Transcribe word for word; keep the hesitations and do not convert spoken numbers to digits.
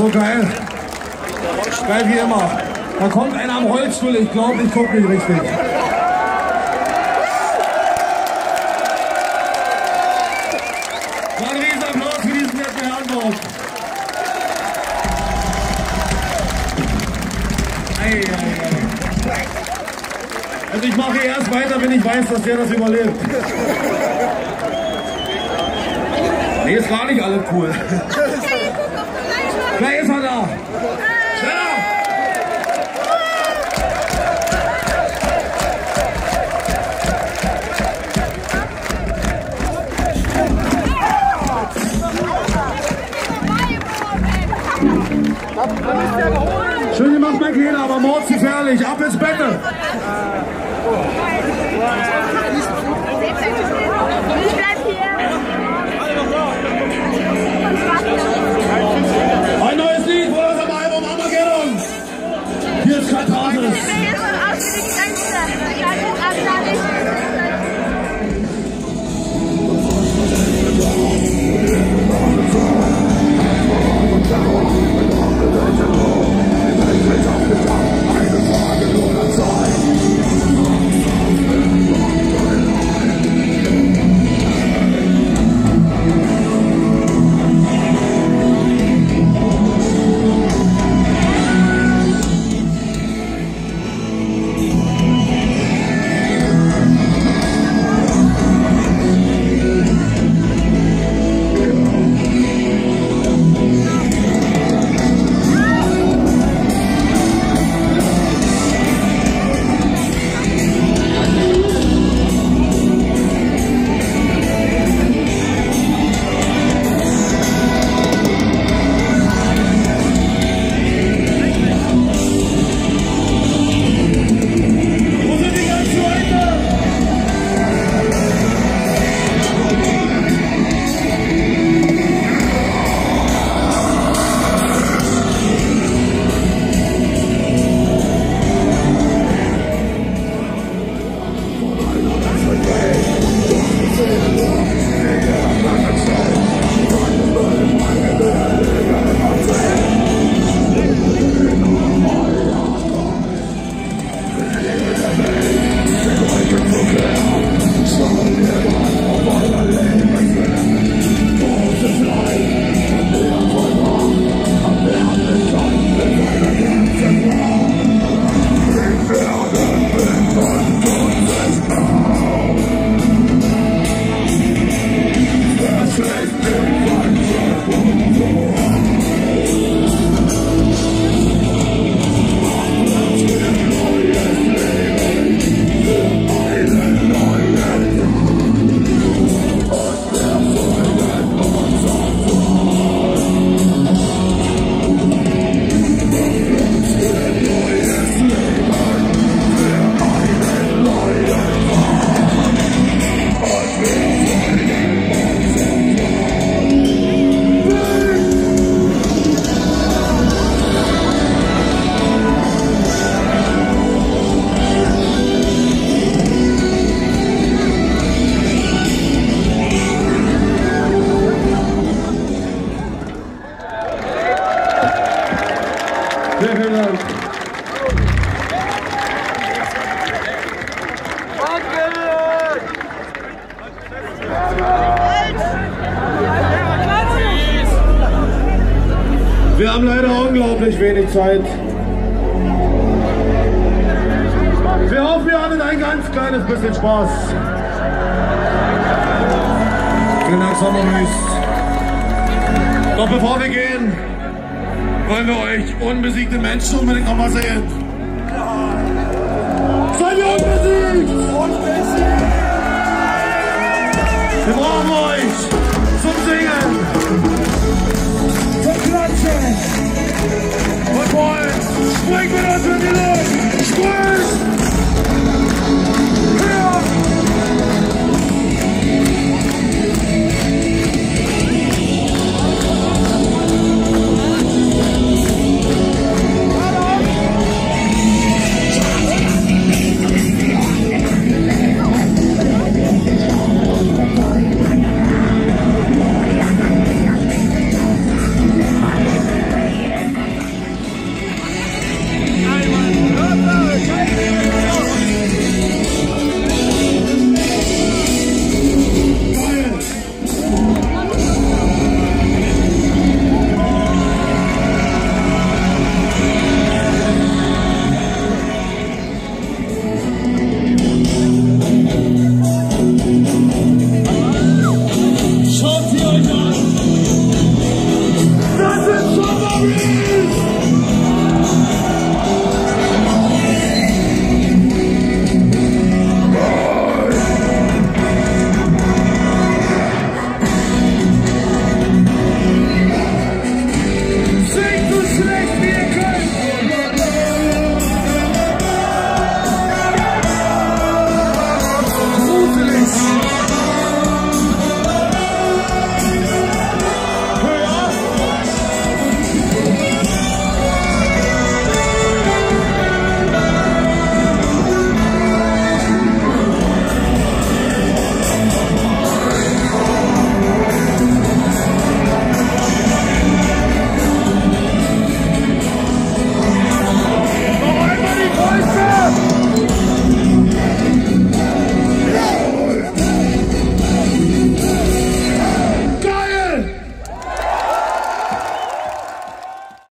so geil. Geil wie immer. Da kommt einer am Holzstuhl, ich glaube, ich gucke nicht richtig. Ein Riesenapplaus für diesen netten Herrn dort. Ei, ei, ei. Also ich mache erst weiter, wenn ich weiß, dass der das überlebt. Nee, ist gar nicht alles cool. Gleich ist er da. Schneller! Schön gemacht, mein Kleiner, aber mordsgefährlich. Ab ins Bett! Ich bleib hier. Ein neues Lied von unserem Album Armageddon. Hier ist Katharsis. Ich bin hier so aus wie die Grenze. Ich kann jetzt absagen. Vielen, vielen Dank. Wir haben leider unglaublich wenig Zeit. Wir hoffen, ihr hattet ein ganz kleines bisschen Spaß. Vielen Dank, Sommermüs. Doch bevor wir gehen, wollen wir euch unbesiegte Menschen unbedingt noch mal sehen. Seid ihr unbesiegt? Unbesiegt! Wir brauchen euch zum Singen, zum Klatschen und wollen, springt mit uns in die Luft!